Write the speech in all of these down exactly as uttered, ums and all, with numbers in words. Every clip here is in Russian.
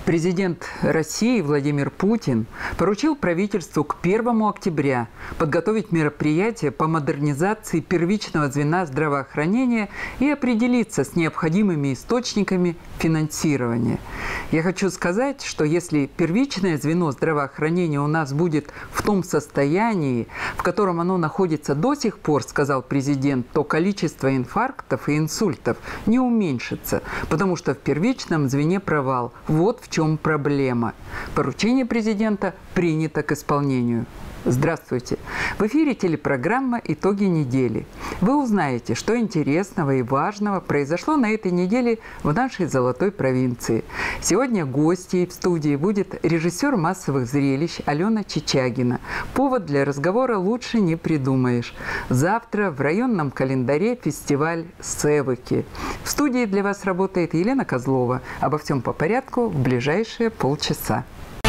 Президент России Владимир Путин поручил правительству к первому октября подготовить мероприятия по модернизации первичного звена здравоохранения и определиться с необходимыми источниками финансирования. Я хочу сказать, что если первичное звено здравоохранения у нас будет в том состоянии, в котором оно находится до сих пор, сказал президент, то количество инфарктов и инсультов не уменьшится, потому что в первичном звене провал. Вот в чем проблема. Поручение президента принято к исполнению. Здравствуйте! В эфире телепрограмма «Итоги недели». Вы узнаете, что интересного и важного произошло на этой неделе в нашей золотой провинции. Сегодня гостьей в студии будет режиссер массовых зрелищ Алена Чичагина. Повод для разговора лучше не придумаешь. Завтра в районном календаре фестиваль «Севыки». В студии для вас работает Елена Козлова. Обо всем по порядку в ближайшие полчаса.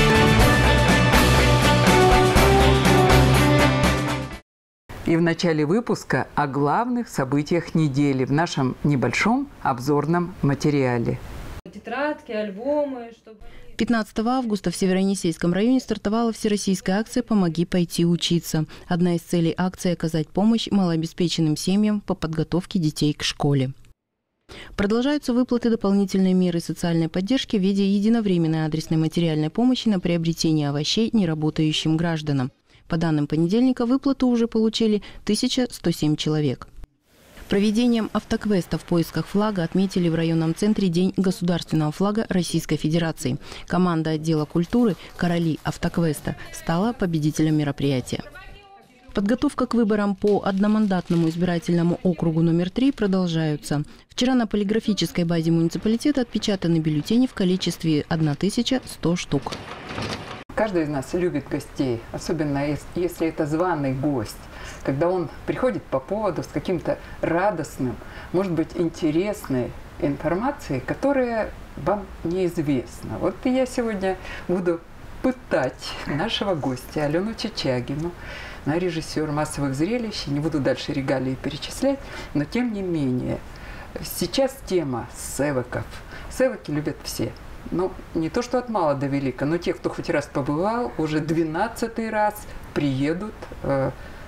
И в начале выпуска о главных событиях недели в нашем небольшом обзорном материале. Тетрадки, альбомы, чтобы... пятнадцатого августа в Северо-Енисейском районе стартовала всероссийская акция «Помоги пойти учиться». Одна из целей акции – оказать помощь малообеспеченным семьям по подготовке детей к школе. Продолжаются выплаты дополнительной меры социальной поддержки в виде единовременной адресной материальной помощи на приобретение овощей неработающим гражданам. По данным понедельника, выплату уже получили тысяча сто семь человек. Проведением автоквеста в поисках флага отметили в районном центре День государственного флага Российской Федерации. Команда отдела культуры «Короли автоквеста» стала победителем мероприятия. Подготовка к выборам по одномандатному избирательному округу номер три продолжаются. Вчера на полиграфической базе муниципалитета отпечатаны бюллетени в количестве тысяча сто штук. Каждый из нас любит гостей, особенно если это званый гость. Когда он приходит по поводу с каким-то радостным, может быть, интересной информацией, которая вам неизвестна. Вот и я сегодня буду пытать нашего гостя Алену Чичагину, она режиссер массовых зрелищ. Не буду дальше регалии перечислять, но тем не менее. Сейчас тема севыков. Севыки любят все. Ну, не то, что от мала до велика, но те, кто хоть раз побывал, уже двенадцатый раз приедут э,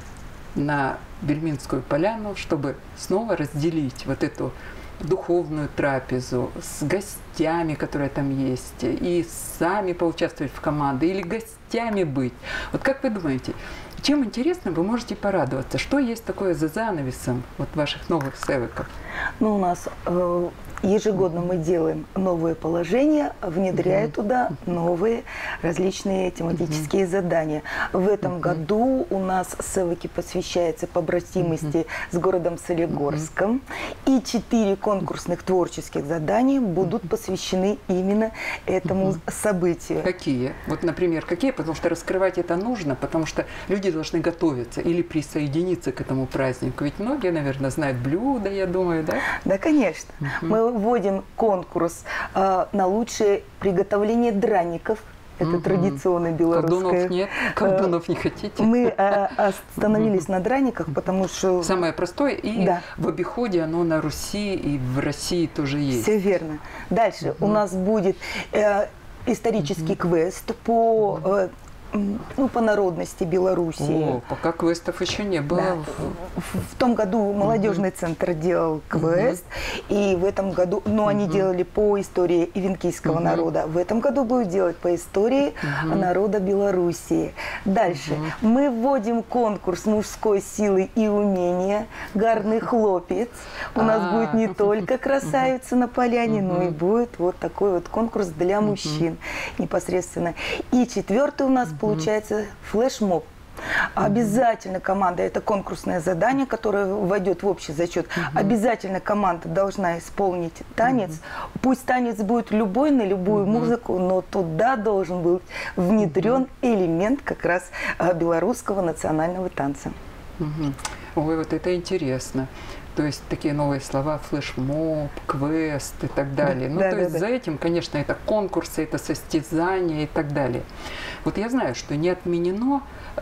на Бельминскую поляну, чтобы снова разделить вот эту духовную трапезу с гостями, которые там есть, и сами поучаствовать в команде, или гостями быть. Вот как вы думаете, чем интересно вы можете порадоваться? Что есть такое за занавесом вот ваших новых севыков? Ну, у нас э, ежегодно мы делаем новые положения, внедряя mm-hmm. туда новые различные тематические mm-hmm. задания. В этом mm-hmm. году у нас севыки посвящается побратимости mm-hmm. с городом Солигорском. Mm-hmm. И четыре конкурсных творческих задания будут mm-hmm. посвящены именно этому mm-hmm. событию. Какие? Вот, например, какие? Потому что раскрывать это нужно, потому что люди должны готовиться или присоединиться к этому празднику. Ведь многие, наверное, знают блюда, я думаю, да? Да, конечно. Uh-huh. Мы вводим конкурс э, на лучшее приготовление драников. Это uh-huh. традиционное белорусское. Колдунов нет? Колдунов не хотите? Мы э, остановились uh-huh. на драниках, потому что... Самое простое, и да. в обиходе оно на Руси и в России тоже есть. Все верно. Дальше uh-huh. у нас будет э, исторический uh-huh. квест по... Э, ну, по народности Белоруссии. О, пока квестов еще не было. Да. В, в том году молодежный угу. центр делал квест, угу. и в этом году, ну, угу. они делали по истории ивенкийского угу. народа. В этом году будут делать по истории угу. народа Белоруссии. Дальше. Угу. Мы вводим конкурс мужской силы и умения «Гарный хлопец». У нас будет не только красавица на поляне, но и будет вот такой вот конкурс для мужчин непосредственно. И четвертый у нас получается флешмоб. Обязательно команда, это конкурсное задание, которое войдет в общий зачет. Uh-huh. Обязательно команда должна исполнить танец. Uh-huh. Пусть танец будет любой, на любую uh-huh. музыку, но туда должен быть внедрен uh-huh. элемент как раз белорусского национального танца. Uh-huh. Ой, вот это интересно. То есть такие новые слова, флешмоб, квест и так далее. Ну, да, то да, есть да. за этим, конечно, это конкурсы, это состязания и так далее. Вот я знаю, что не отменено,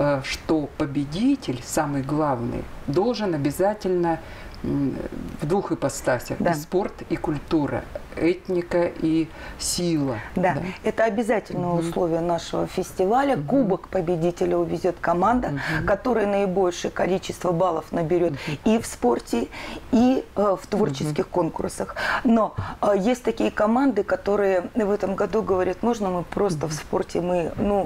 что победитель, самый главный, должен обязательно в двух ипостасях, да. и спорт, и культура. этника и сила. Да, да. это обязательное угу. условие нашего фестиваля. Угу. Кубок победителя увезет команда, угу. которая наибольшее количество баллов наберет угу. и в спорте, и э, в творческих угу. конкурсах. Но э, есть такие команды, которые в этом году говорят, можно мы просто угу. в спорте, мы ну,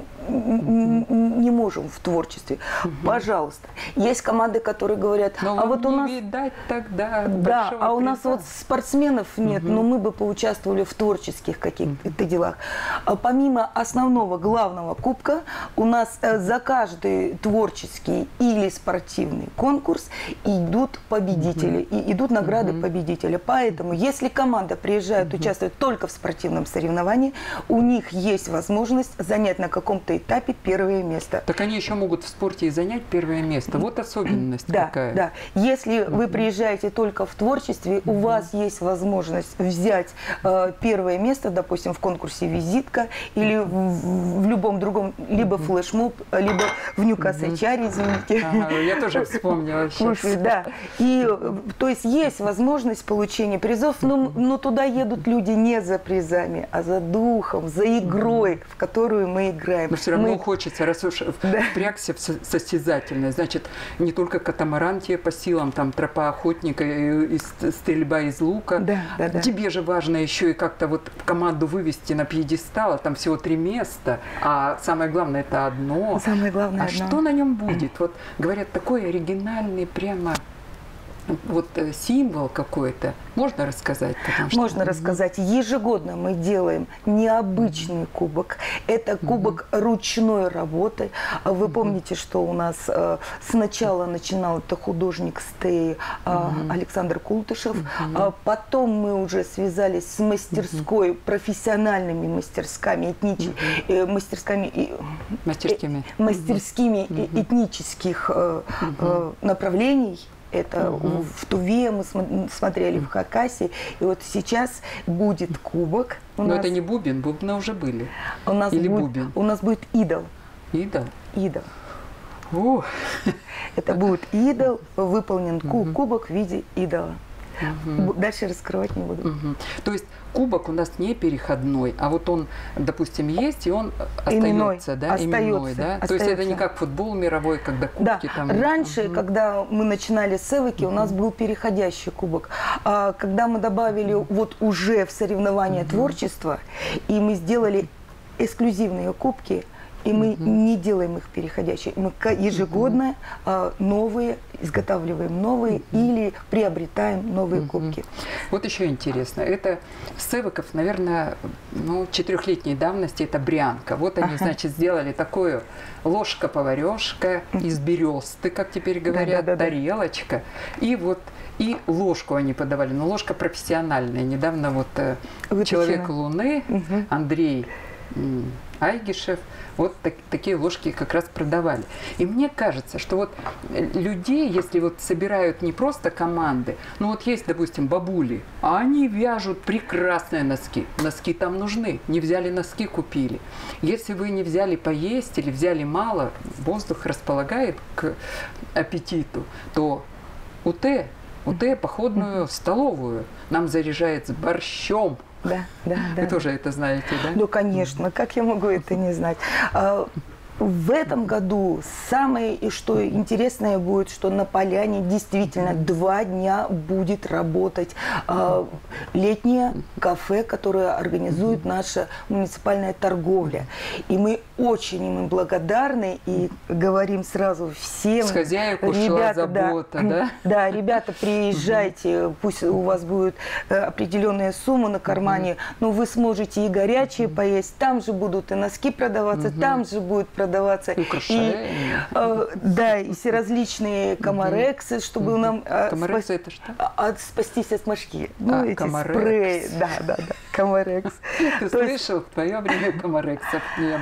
угу. не можем в творчестве. Угу. Пожалуйста. Есть команды, которые говорят, но а вот у нас... видать тогда да, а у нас вот спортсменов нет, угу. но мы бы поучаствовали в творческих каких-то угу. делах. А помимо основного главного кубка, у нас э, за каждый творческий или спортивный конкурс идут победители, угу. и идут награды угу. победителя. Поэтому, если команда приезжает угу. участвовать только в спортивном соревновании, у них есть возможность занять на каком-то этапе первое место. Так они еще могут в спорте и занять первое место. Вот особенность да, какая. Да, если угу. вы приезжаете только в творчестве, угу. у вас есть возможность взять э, первое место, допустим, в конкурсе «Визитка» или в, в любом другом, либо угу. флешмоб, либо в Ньюкасл-Чаре, извините. Ага, я тоже вспомнила сейчас. Да. И, то есть есть возможность получения призов, но, но туда едут люди не за призами, а за духом, за игрой, в которую мы играем. Но все равно мы... хочется, раз уж да. впрягся в состязательное, значит, не только катамаран тебе по силам, там, тропа охотника, и, и стрельба из лука. Да, да, да. Тебе же важно еще и как-то вот команду вывести на пьедестал, там всего три места, а самое главное это одно. Самое главное а одно. Что на нем будет? Вот говорят, такой оригинальный прямо вот символ какой-то. Можно рассказать? Что... Можно рассказать. Ежегодно мы делаем необычный кубок. Это кубок mm-hmm. ручной работы. Вы mm-hmm. помните, что у нас э, сначала начинал это художник Стей э, mm-hmm. Александр Култышев. Mm-hmm. А потом мы уже связались с мастерской, mm-hmm. профессиональными мастерскими, этнич... mm-hmm. э, мастерскими, э, мастерскими, э, мастерскими mm-hmm. этнических э, mm-hmm. э, направлений. Это угу. в Туве мы смотрели, в Хакасии. И вот сейчас будет кубок. Но нас... это не бубен, бубны уже были. У нас Или будет, бубен? У нас будет идол. Идол? Идол. О. Это будет идол, выполнен угу. кубок в виде идола. Угу. Дальше раскрывать не буду. Угу. То есть кубок у нас не переходной, а вот он, допустим, есть, и он именной, остается, да? Остается, именной, да? остается. То есть это не как футбол мировой, когда кубки да. там... Раньше, угу. когда мы начинали с Эвоки, угу. у нас был переходящий кубок. А когда мы добавили вот уже в соревнования угу. творчества, и мы сделали эксклюзивные кубки, и мы угу. не делаем их переходящие. Мы ежегодно угу. новые изготавливаем новые угу. или приобретаем новые угу. кубки. Вот еще интересно. Это с Эвоков, наверное, ну, четырехлетней давности, это Брянка. Вот они, ага. значит, сделали такую ложка-поварешка из бересты, как теперь говорят, да, да, да, тарелочка. Да. И вот и ложку они подавали. Но ложка профессиональная. Недавно вот Выпущена. «Человек Луны», угу. Андрей Айгишев, вот так, такие ложки как раз продавали. И мне кажется, что вот людей, если вот собирают не просто команды, ну вот есть, допустим, бабули, а они вяжут прекрасные носки. Носки там нужны. Не взяли носки, купили. Если вы не взяли поесть или взяли мало, воздух располагает к аппетиту, то УТ, УТ походную столовую нам заряжает с борщом. Да, да, да. Вы тоже это знаете, да? Ну, конечно. Как я могу это не знать? В этом году самое, и что интересное будет, что на Поляне действительно два дня будет работать э, летнее кафе, которое организует наша муниципальная торговля. И мы очень им благодарны и говорим сразу всем. С хозяйку шла забота, да? Да, да, ребята, приезжайте, пусть у вас будет определенная сумма на кармане, но вы сможете и горячее поесть, там же будут и носки продаваться, там же будет продаваться продаваться. И, э, да, и все различные комарексы, чтобы угу. нам э, комарексы спас... это что? От, спастись от мошки. Ну, а, эти комарекс. спреи. Да, да, да, комарекс. Ты слышал, в твое время комарексов не было.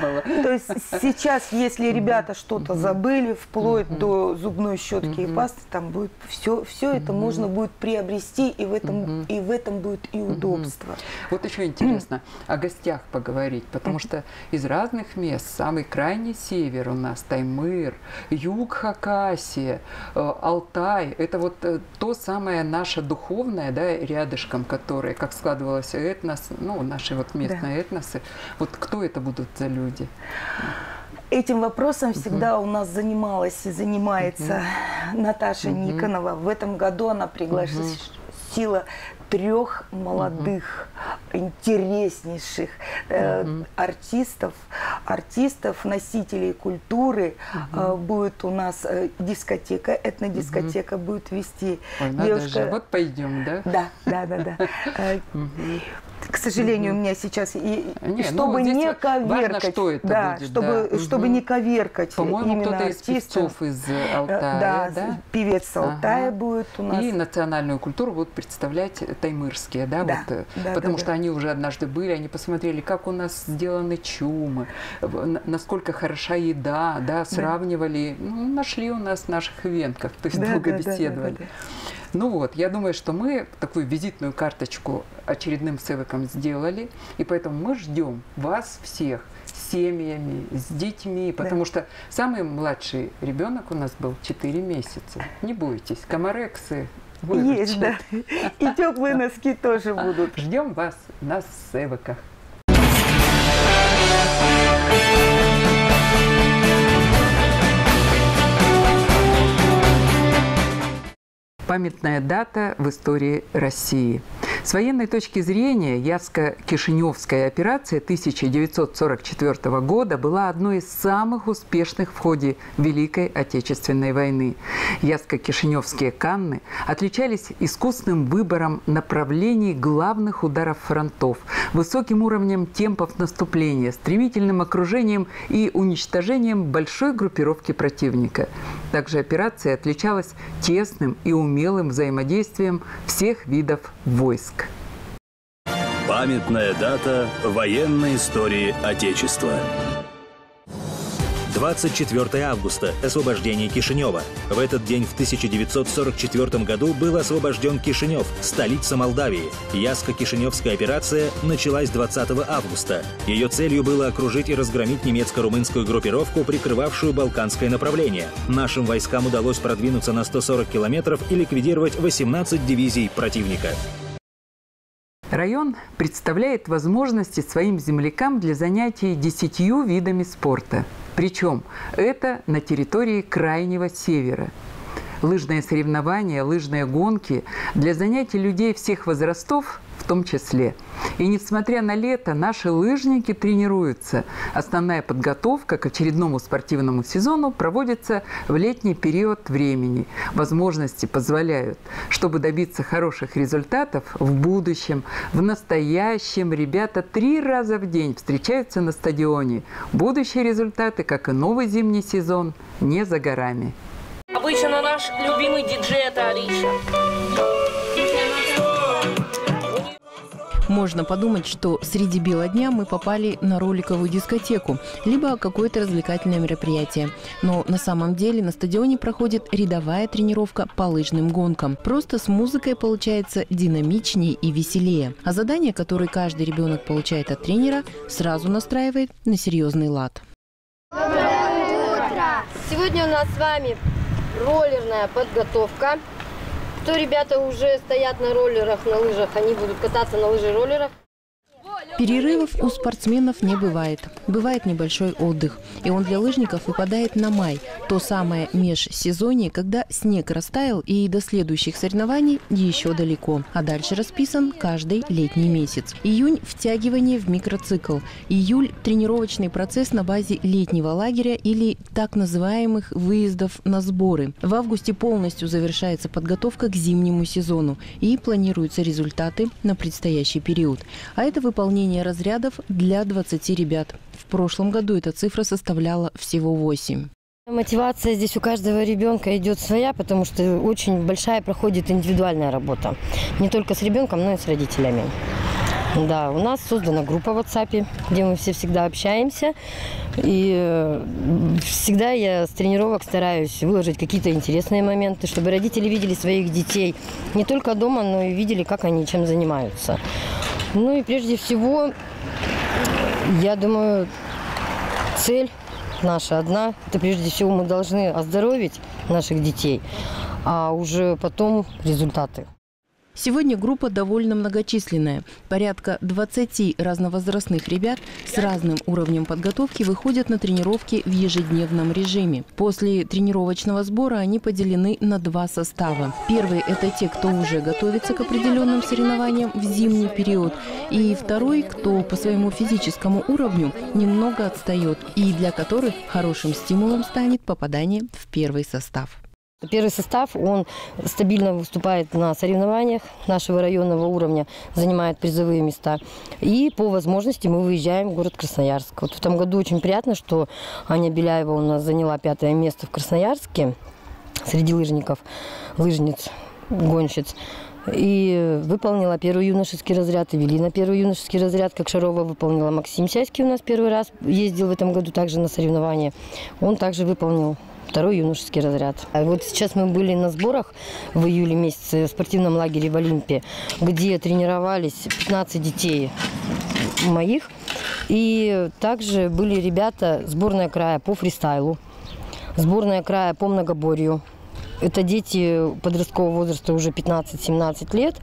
То есть сейчас, если ребята что-то забыли, вплоть до зубной щетки и пасты, там будет все, все это можно будет приобрести, и в этом, и в этом будет и удобство. Вот еще интересно о гостях поговорить, потому что из разных мест, самый крайний север у нас, Таймыр, юг Хакасия, Алтай, это вот то самое наше духовное, да, рядышком, которое, как складывалось этнос, ну, наши вот местные да. этносы. Вот кто это будут за люди? Этим вопросом всегда угу. у нас занималась и занимается угу. Наташа угу. Никонова. В этом году она пригласила угу. трех молодых, угу. интереснейших э, угу. артистов, артистов, носителей культуры. Угу. Э, будет у нас э, дискотека, этнодискотека угу. будет вести. Ой, девушка. Надо же. Вот пойдем, да? Да, да, да, да. К сожалению, у меня сейчас и, не, чтобы ну, не коверкать, важно, что это да, будет, чтобы, да. чтобы угу. не коверкать. По-моему, кто-то из певцов из Алтая, да, да? Певец Алтая ага. будет у нас. И национальную культуру будут представлять таймырские, да, да, вот, да потому да, что да. они уже однажды были, они посмотрели, как у нас сделаны чумы, насколько хороша еда, да, сравнивали, да. ну, нашли у нас наших венков, то есть да, долго да, беседовали. Да, да, да, да. Ну вот, я думаю, что мы такую визитную карточку очередным севиком сделали, и поэтому мы ждем вас всех с семьями, с детьми, потому да. что самый младший ребенок у нас был четыре месяца. Не бойтесь, комарексы выручат. Есть, да. И теплые носки тоже будут. Ждем вас на севиках. Памятная дата в истории России. С военной точки зрения Ясско-Кишиневская операция тысяча девятьсот сорок четвёртого года была одной из самых успешных в ходе Великой Отечественной войны. Ясско-Кишиневские канны отличались искусным выбором направлений главных ударов фронтов, высоким уровнем темпов наступления, стремительным окружением и уничтожением большой группировки противника. Также операция отличалась тесным и умелым взаимодействием всех видов войск. Памятная дата военной истории Отечества. двадцать четвёртое августа – освобождение Кишинева. В этот день в тысяча девятьсот сорок четвёртом году был освобожден Кишинев, столица Молдавии. Ясско-Кишиневская операция началась двадцатого августа. Ее целью было окружить и разгромить немецко-румынскую группировку, прикрывавшую Балканское направление. Нашим войскам удалось продвинуться на сто сорок километров и ликвидировать восемнадцать дивизий противника. Район представляет возможности своим землякам для занятий десятью видами спорта. Причем это на территории Крайнего Севера. Лыжные соревнования, лыжные гонки для занятий людей всех возрастов в том числе. И несмотря на лето, наши лыжники тренируются. Основная подготовка к очередному спортивному сезону проводится в летний период времени. Возможности позволяют, чтобы добиться хороших результатов в будущем, в настоящем ребята три раза в день встречаются на стадионе. Будущие результаты, как и новый зимний сезон, не за горами. Обычно наш любимый диджей – это Ариша. Можно подумать, что среди бела дня мы попали на роликовую дискотеку, либо какое-то развлекательное мероприятие. Но на самом деле на стадионе проходит рядовая тренировка по лыжным гонкам. Просто с музыкой получается динамичнее и веселее. А задания, которые каждый ребенок получает от тренера, сразу настраивает на серьезный лад. Доброе утро! Сегодня у нас с вами роллерная подготовка. Кто ребята уже стоят на роллерах, на лыжах, они будут кататься на лыжи-роллерах. Перерывов у спортсменов не бывает. Бывает небольшой отдых. И он для лыжников выпадает на май. То самое межсезонье, когда снег растаял и до следующих соревнований еще далеко. А дальше расписан каждый летний месяц. Июнь – втягивание в микроцикл. Июль – тренировочный процесс на базе летнего лагеря или так называемых выездов на сборы. В августе полностью завершается подготовка к зимнему сезону и планируются результаты на предстоящий период. А это выполнение разрядов для двадцати ребят. В прошлом году эта цифра составляла всего восемь. Мотивация здесь у каждого ребенка идет своя, потому что очень большая проходит индивидуальная работа. Не только с ребенком, но и с родителями. Да, у нас создана группа в WhatsApp, где мы все всегда общаемся. И всегда я с тренировок стараюсь выложить какие-то интересные моменты, чтобы родители видели своих детей не только дома, но и видели, как они чем занимаются. Ну и прежде всего, я думаю, цель наша одна. Это прежде всего мы должны оздоровить наших детей, а уже потом результаты. Сегодня группа довольно многочисленная. Порядка двадцати разновозрастных ребят с разным уровнем подготовки выходят на тренировки в ежедневном режиме. После тренировочного сбора они поделены на два состава. Первый – это те, кто уже готовится к определенным соревнованиям в зимний период. И второй – кто по своему физическому уровню немного отстает и для которых хорошим стимулом станет попадание в первый состав. Первый состав, он стабильно выступает на соревнованиях нашего районного уровня, занимает призовые места. И по возможности мы выезжаем в город Красноярск. Вот в этом году очень приятно, что Аня Беляева у нас заняла пятое место в Красноярске среди лыжников, лыжниц, гонщиц. И выполнила первый юношеский разряд, Эвелина первый юношеский разряд, как Шарова выполнила. Максим Сяський у нас первый раз ездил в этом году также на соревнования. Он также выполнил второй юношеский разряд. А вот сейчас мы были на сборах в июле месяце в спортивном лагере в Олимпе, где тренировались пятнадцать детей моих. И также были ребята сборная края по фристайлу, сборная края по многоборью. Это дети подросткового возраста уже пятнадцать-семнадцать лет.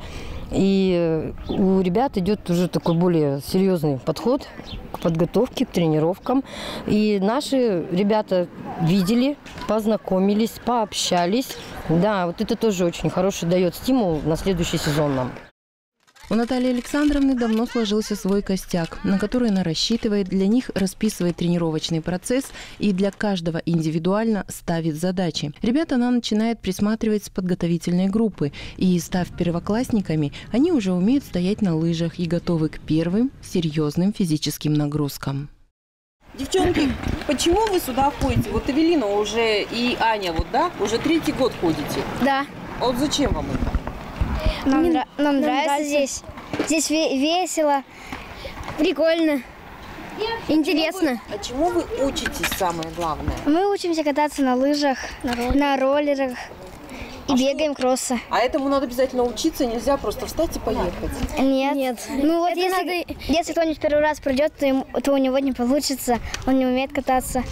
И у ребят идет уже такой более серьезный подход к подготовке, к тренировкам. И наши ребята видели, познакомились, пообщались. Да, вот это тоже очень хороший дает стимул на следующий сезон нам. У Натальи Александровны давно сложился свой костяк, на который она рассчитывает, для них расписывает тренировочный процесс и для каждого индивидуально ставит задачи. Ребят она начинает присматривать с подготовительной группы, и, став первоклассниками, они уже умеют стоять на лыжах и готовы к первым серьезным физическим нагрузкам. Девчонки, почему вы сюда ходите? Вот Эвелина уже и Аня, вот, да, уже третий год ходите. Да. А вот зачем вам это? Нам, Мне, нам, нам нравится, нравится здесь. Здесь весело, прикольно, интересно. А чему вы учитесь, самое главное? Мы учимся кататься на лыжах, на роллерах, на роллерах и а бегаем что? кроссы. А этому надо обязательно учиться, нельзя просто встать и поехать? Нет. Нет. Ну вот если, надо... если кто-нибудь первый раз придет, то, ему, то у него не получится, он не умеет кататься.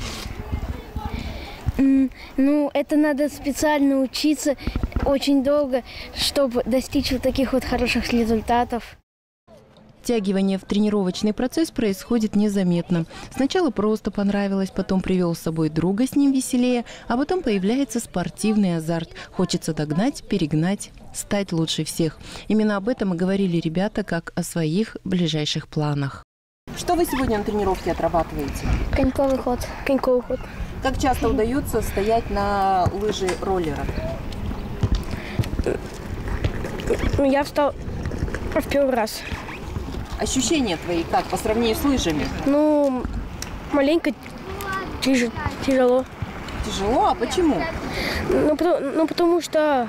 Ну, это надо специально учиться очень долго, чтобы достичь вот таких вот хороших результатов. Втягивание в тренировочный процесс происходит незаметно. Сначала просто понравилось, потом привел с собой друга, с ним веселее, а потом появляется спортивный азарт. Хочется догнать, перегнать, стать лучше всех. Именно об этом и говорили ребята, как о своих ближайших планах. Что вы сегодня на тренировке отрабатываете? Коньковый ход. Коньковый ход. Как часто удается стоять на лыжи роллера? Ну, я встал в первый раз. Ощущения твои как по сравнению с лыжами? Ну, маленько тяж, тяжело. Тяжело? А почему? Ну, потому, ну, потому что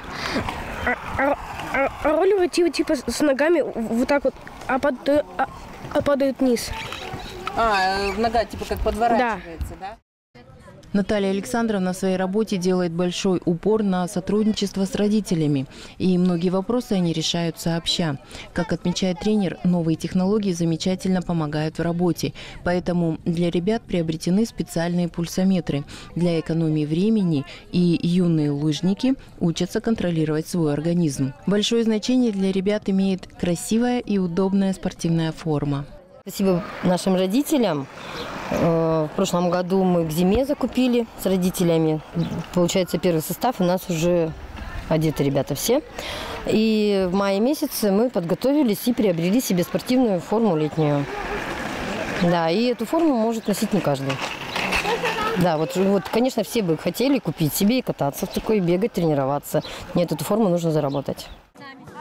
роллеры типа, типа с ногами вот так вот, а падают, а, а падают вниз. А, нога типа как подворачивается, да? да? Наталья Александровна в своей работе делает большой упор на сотрудничество с родителями. И многие вопросы они решают сообща. Как отмечает тренер, новые технологии замечательно помогают в работе. Поэтому для ребят приобретены специальные пульсометры. Для экономии времени и юные лыжники учатся контролировать свой организм. Большое значение для ребят имеет красивая и удобная спортивная форма. Спасибо нашим родителям. В прошлом году мы к зиме закупили с родителями. Получается, первый состав у нас уже одеты ребята все. И в мае месяце мы подготовились и приобрели себе спортивную форму летнюю. Да, и эту форму может носить не каждый. Да, вот, вот, конечно, все бы хотели купить себе и кататься в такой, бегать, тренироваться. Нет, эту форму нужно заработать.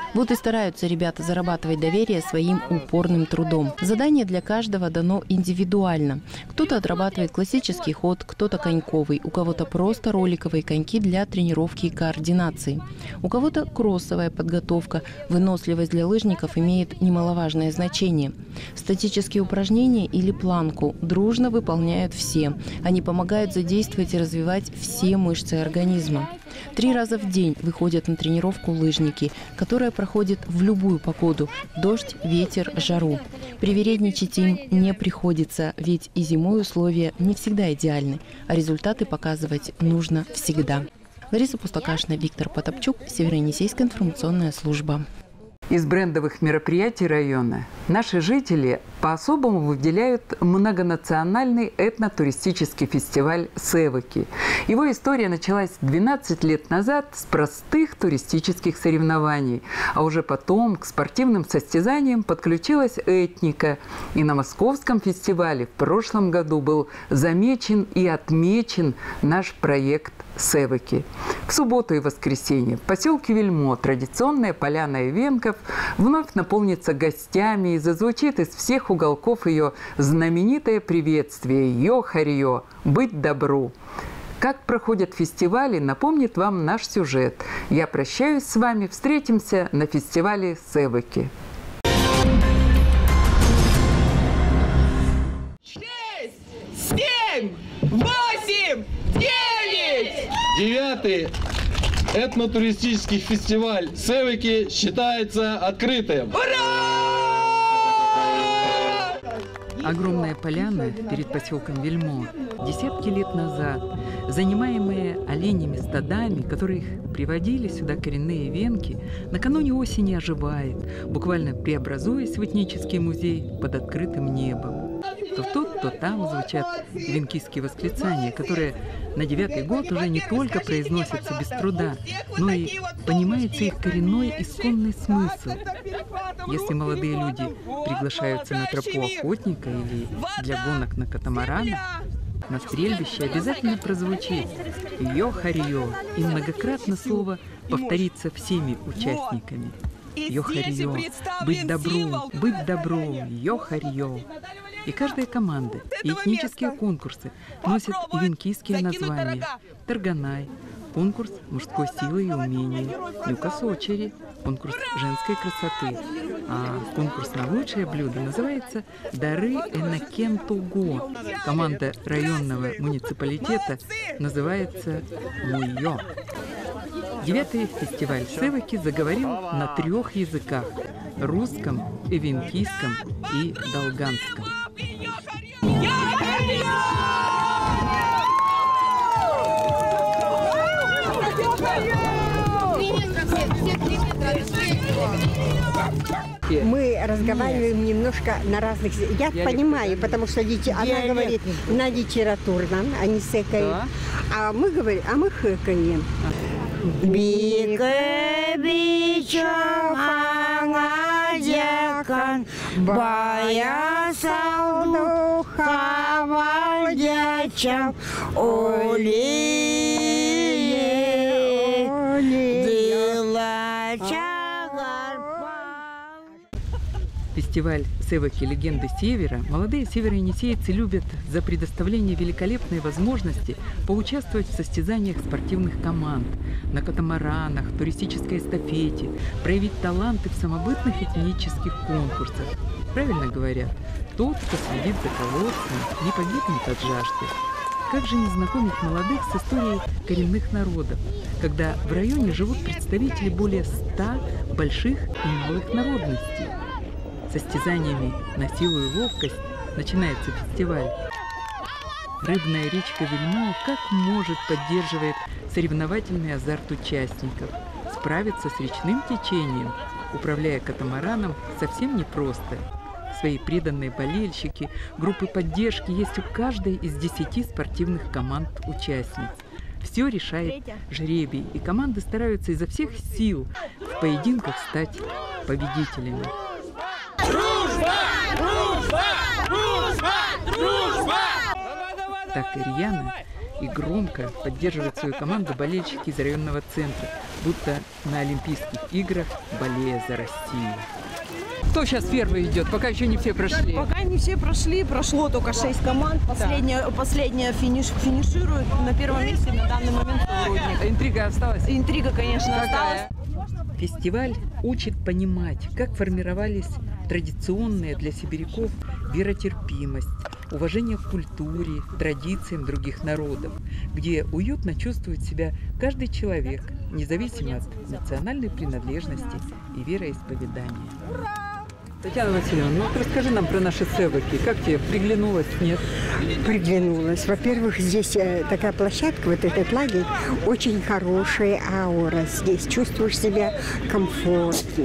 Вот и стараются ребята зарабатывать доверие своим упорным трудом. Задание для каждого дано индивидуально. Кто-то отрабатывает классический ход, кто-то коньковый, у кого-то просто роликовые коньки для тренировки и координации. У кого-то кроссовая подготовка. Выносливость для лыжников имеет немаловажное значение. Статические упражнения или планку дружно выполняют все. Они помогают задействовать и развивать все мышцы организма. Три раза в день выходят на тренировку лыжники, которая проходит в любую погоду – дождь, ветер, жару. Привередничать им не приходится, ведь и зимой условия не всегда идеальны, а результаты показывать нужно всегда. Лариса Пустакашина, Виктор Потапчук, Северо-Енисейская информационная служба. Из брендовых мероприятий района наши жители по-особому выделяют многонациональный этнотуристический фестиваль «Севаки». Его история началась двенадцать лет назад с простых туристических соревнований, а уже потом к спортивным состязаниям подключилась этника. И на московском фестивале в прошлом году был замечен и отмечен наш проект «Севаки». В субботу и воскресенье в поселке Вельмо традиционная поляна ивенков вновь наполнится гостями и зазвучит из всех уголков ее знаменитое приветствие «Йо-харьё! Быть добру!». Как проходят фестивали, напомнит вам наш сюжет. Я прощаюсь с вами, встретимся на фестивале «Севаки». Шесть, семь, восемь, девять! Девятый этнотуристический фестиваль «Севаки» считается открытым. Огромная поляна перед поселком Вельмо десятки лет назад, занимаемая оленями стадами, которых приводили сюда коренные венки, накануне осени оживает, буквально преобразуясь в этнический музей под открытым небом. То тут, то там звучат венкийские восклицания, которые на девятый год уже не только произносятся без труда, но и понимается их коренной исконный смысл. Если молодые люди приглашаются на тропу охотника или для гонок на катамаранах, на стрельбище обязательно прозвучит «Йо-харьё», и многократно слово повторится всеми участниками. «Йо-харьё! Быть добру! Быть добру! Йо-харьё!» И каждая команда и этнические конкурсы носят венкийские названия. Тарганай – конкурс мужской силы и умения. Люка-сочери – конкурс женской красоты. А конкурс на лучшее блюдо называется «Дары Энакентуго». Команда районного муниципалитета называется «Муйо». Девятый фестиваль «Севаки» заговорил на трех языках – русском, эвенкийском и долганском. Мы разговариваем немножко на разных... Я, Я понимаю, потому что лите... она говорит на литературном, они сэкают. Да. А мы говорим, а мы хэкаем. Бике бичом ангадекан, бая салду хавал дячам, оли дилача. Фестиваль «Севаки. Легенды Севера» молодые североенисейцы любят за предоставление великолепной возможности поучаствовать в состязаниях спортивных команд, на катамаранах, туристической эстафете, проявить таланты в самобытных этнических конкурсах. Правильно говорят, тот, кто следит за колодцем, не погибнет от жажды. Как же не знакомить молодых с историей коренных народов, когда в районе живут представители более ста больших и малых народностей? Состязаниями на силу и ловкость начинается фестиваль. Рыбная речка Вельмо как может поддерживает соревновательный азарт участников. Справиться с речным течением, управляя катамараном, совсем непросто. Свои преданные болельщики, группы поддержки есть у каждой из десяти спортивных команд участниц. Все решает жребий, и команды стараются изо всех сил в поединках стать победителями. Дружба! Дружба! Дружба! Дружба! Так и рьяно и громко поддерживают свою команду болельщики из районного центра. будто на Олимпийских играх, болея за Россию. Кто сейчас первый идет? Пока еще не все прошли. Пока не все прошли, прошло только шесть команд. Последняя, да. последняя финиш, финиширует на первом месте на данный момент Солодник. Интрига осталась? Интрига, конечно, Какая? осталась. Фестиваль учит понимать, как формировались традиционные для сибиряков веротерпимость, уважение к культуре, традициям других народов, где уютно чувствует себя каждый человек, независимо от национальной принадлежности и вероисповедания. Татьяна Васильевна, ну вот расскажи нам про наши севаки. Как тебе, приглянулось, нет? Приглянулось. Во-первых, здесь такая площадка, вот этот лагерь, очень хорошая аура здесь. Чувствуешь себя комфортно.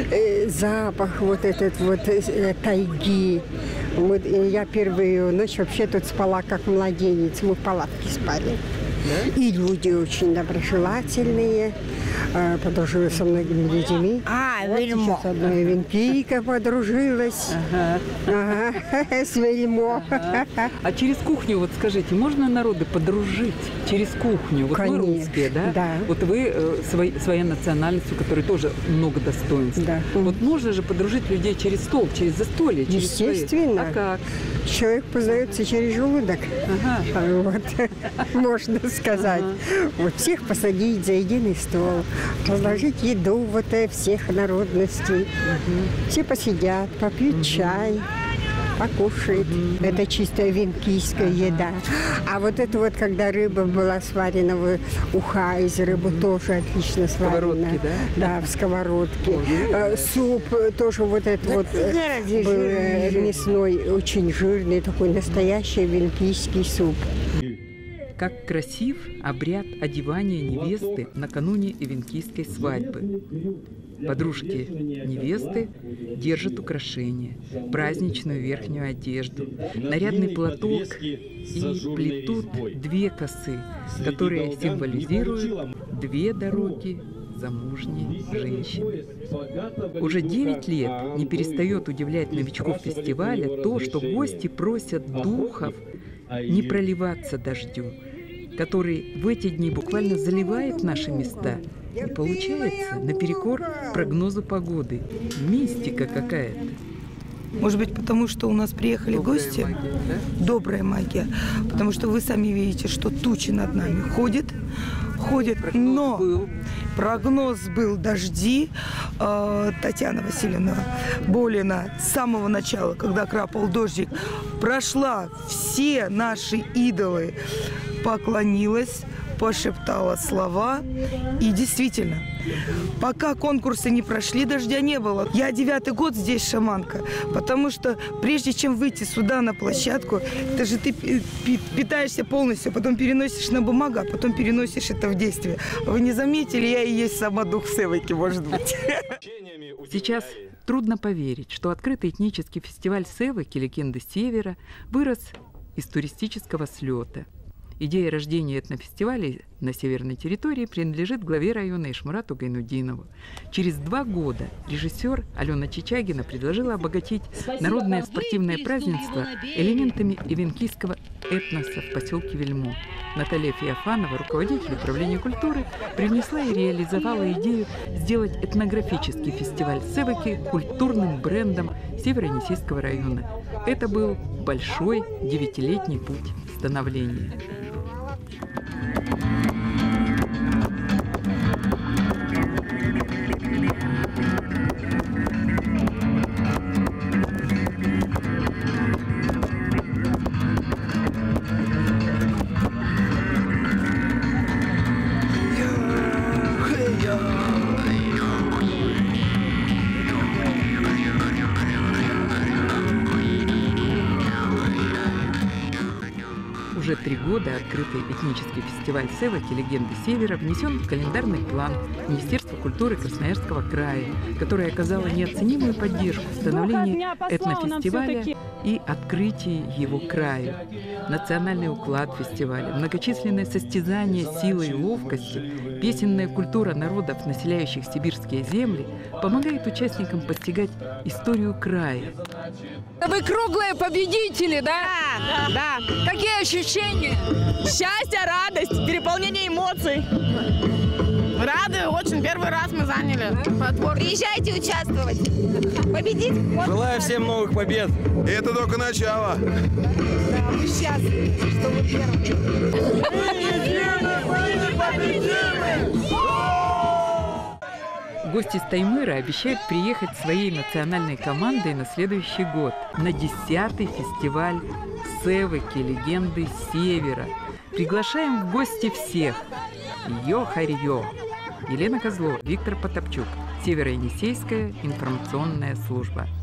Запах вот этот вот тайги. Вот я первую ночь вообще тут спала как младенец. Мы в палатке спали. Да? И люди очень доброжелательные. Подружилась со многими людьми. А, вот вельмо. С одной венпийка подружилась. Ага. Ага. С вельмо. Ага. А через кухню, вот скажите, можно народы подружить через кухню? Вот Конечно, вы русские, да? Да. Вот вы э, свой, своей национальностью, которой тоже много достоинств. Да. Вот можно же подружить людей через стол, через застолье, через Естественно. Свои. А как? Человек познается через желудок. Ага. Вот. Можно сказать. Ага. Вот всех посадить за единый стол, разложить еду вот всех народностей. Угу. Все посидят, попьют угу. чай, покушают. Угу. Это чистая венкийская ага. еда. А вот это вот, когда рыба была сварена, в уха из рыбы угу. тоже отлично сварена. Да? Да, в сковородке. О, суп тоже вот этот вот был мясной, очень жирный, такой настоящий венкийский суп. Как красив обряд одевания невесты накануне эвенкийской свадьбы. Подружки невесты держат украшения, праздничную верхнюю одежду, нарядный платок и плетут две косы, которые символизируют две дороги замужней женщины. Уже девять лет не перестает удивлять новичков фестиваля то, что гости просят духов не проливаться дождю, который в эти дни буквально заливает наши места. И получается наперекор прогнозу погоды. Мистика какая-то. Может быть, потому что у нас приехали Добрая гости. Магия, да? Добрая магия. Потому что вы сами видите, что тучи над нами ходят. Ходят, прогноз но был. прогноз был дожди. Э, Татьяна Васильевна Болина с самого начала, когда крапал дождик, прошла все наши идолы, поклонилась, пошептала слова. И действительно, пока конкурсы не прошли, дождя не было. Я девятый год здесь шаманка, потому что прежде чем выйти сюда на площадку, это же ты питаешься полностью, потом переносишь на бумагу, а потом переносишь это в действие. Вы не заметили, я и есть сама дух севаки, может быть. Сейчас трудно поверить, что открытый этнический фестиваль севаки «Легенды Севера» вырос из туристического слета. Идея рождения этнофестивалей на северной территории принадлежит главе района Ишмурату Гайнудинову. Через два года режиссер Алена Чичагина предложила обогатить народное спортивное празднество элементами эвенкийского этноса в поселке Вельмо. Наталья Феофанова, руководитель управления культуры, привнесла и реализовала идею сделать этнографический фестиваль севаки культурным брендом Северо-Енисейского района. Это был большой девятилетний путь становления. Уже три года открытый этнический фестиваль севаки «Легенды Севера» внесен в календарный план Министерства культуры Красноярского края, которое оказало неоценимую поддержку в становлении этнофестиваля и открытии его краю. Национальный уклад фестиваля, многочисленные состязания силы и ловкости, песенная культура народов, населяющих сибирские земли, помогает участникам постигать историю края. Вы круглые победители, да? Да, да. Какие ощущения? Счастье, радость, переполнение эмоций. Рады, очень. Первый раз мы заняли подбор. Приезжайте участвовать. Победить. Желаю всем новых побед. И это только начало. Да, мы счастливы, что вы первые. Гости с Таймыра обещают приехать своей национальной командой на следующий год на десятый фестиваль «Севыки. Легенды Севера». Приглашаем в гости всех. Йо-харьё! Елена Козлова, Виктор Потапчук. Северо-Енисейская информационная служба.